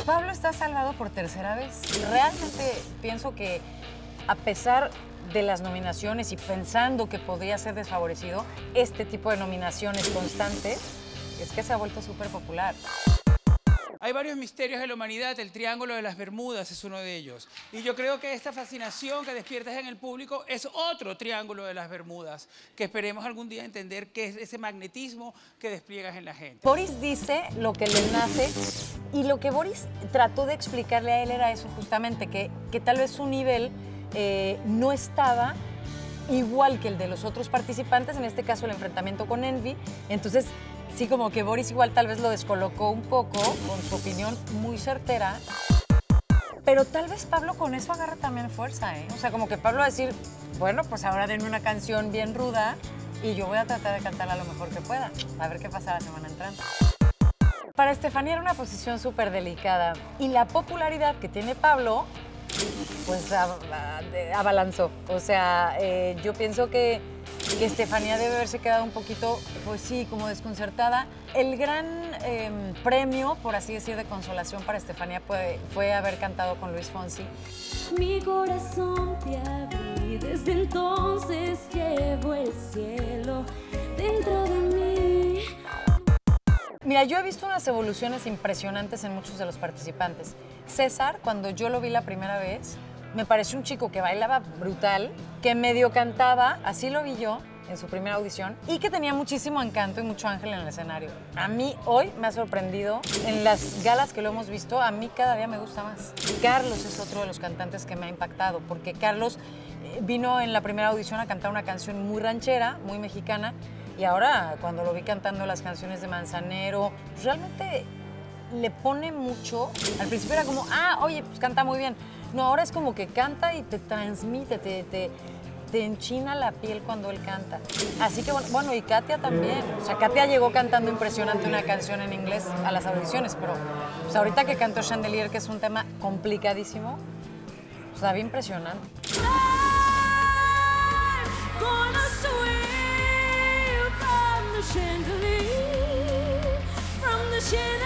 Pablo está salvado por tercera vez. Realmente pienso que a pesar de las nominaciones y pensando que podría ser desfavorecido, este tipo de nominaciones constantes es que se ha vuelto súper popular. Hay varios misterios de la humanidad, el Triángulo de las Bermudas es uno de ellos. Y yo creo que esta fascinación que despiertas en el público es otro Triángulo de las Bermudas, que esperemos algún día entender qué es ese magnetismo que despliegas en la gente. Boris dice lo que le nace y lo que Boris trató de explicarle a él era eso justamente, que tal vez su nivel no estaba igual que el de los otros participantes, en este caso el enfrentamiento con Envy. Entonces, sí, como que Boris igual tal vez lo descolocó un poco con su opinión muy certera. Pero tal vez Pablo con eso agarra también fuerza, ¿eh? O sea, como que Pablo va a decir, bueno, pues ahora denme una canción bien ruda y yo voy a tratar de cantarla lo mejor que pueda. A ver qué pasa la semana entrante. Para Estefanía era una posición súper delicada y la popularidad que tiene Pablo, pues abalanzó. O sea, yo pienso que Estefanía debe haberse quedado un poquito, pues sí, como desconcertada. El gran premio, por así decir, de consolación para Estefanía fue haber cantado con Luis Fonsi. Mi corazón te abrí, desde entonces llevo el cielo dentro de mí. Mira, yo he visto unas evoluciones impresionantes en muchos de los participantes. César, cuando yo lo vi la primera vez, me pareció un chico que bailaba brutal, que medio cantaba, así lo vi yo en su primera audición, y que tenía muchísimo encanto y mucho ángel en el escenario. A mí hoy me ha sorprendido, en las galas que lo hemos visto, a mí cada día me gusta más. Carlos es otro de los cantantes que me ha impactado, porque Carlos vino en la primera audición a cantar una canción muy ranchera, muy mexicana, y ahora cuando lo vi cantando las canciones de Manzanero, pues realmente le pone mucho. Al principio era como, oye, pues canta muy bien. No, ahora es como que canta y te transmite, te enchina la piel cuando él canta. Así que bueno, y Katia también. O sea, Katia llegó cantando impresionante una canción en inglés a las audiciones, pero pues ahorita que cantó Chandelier, que es un tema complicadísimo, pues la vi impresionante. Chandelier, from the chandelier.